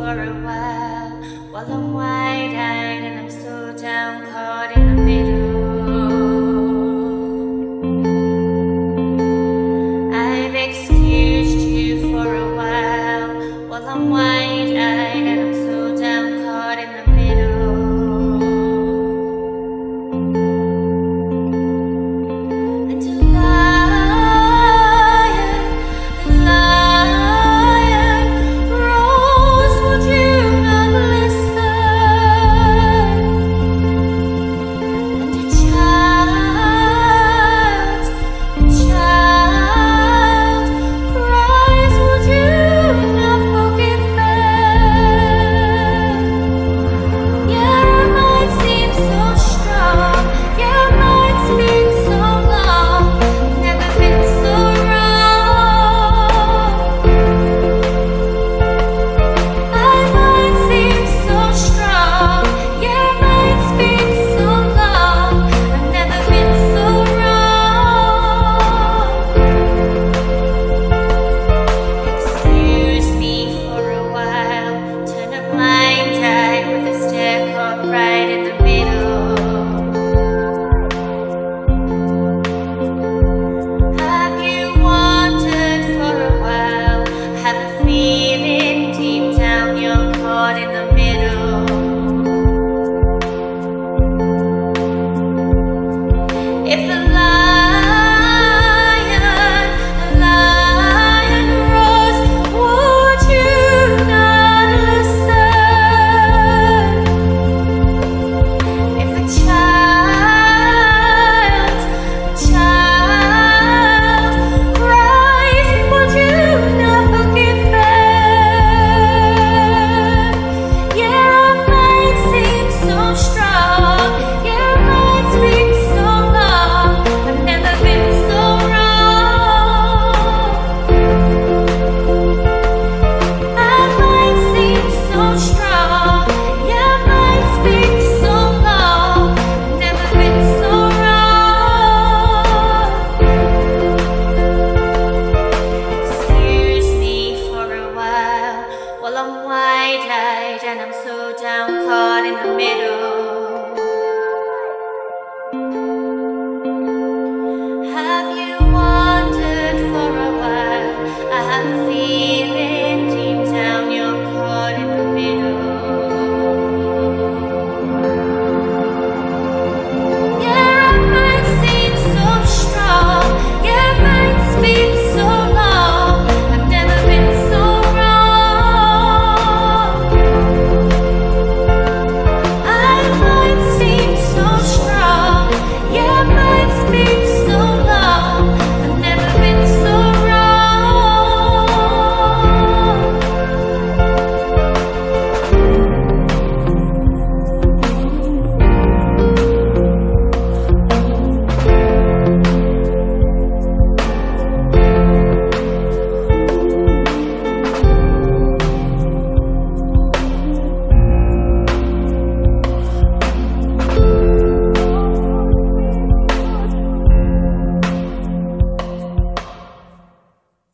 for a while I'm wide-eyed and I'm so down, caught in the middle. I've excused you for a while I'm wide-eyed and I'm so down, caught in the middle. And a lion rose, would you not listen? And a child cries, would you not forgive them? Your mind seems so strong, your mind's been so long, never been so wrong. My mind seems so strong, your mind's been so long, I've never been so wrong. Excuse me for a while, turn a blind eye with a stare caught right in the middle. Have you wandered for a while? Have a feeling deep down you're caught in the middle. If the lion roars, would you not listen? If a child cries, would you not forgive them? Your mind seems so strong, your mind's been so long, I've never been so wrong. My mind seems so strong, your mind's been so long, I've never been so wrong. Excuse me for a while I'm wide-eyed and I'm so down, caught in the middle.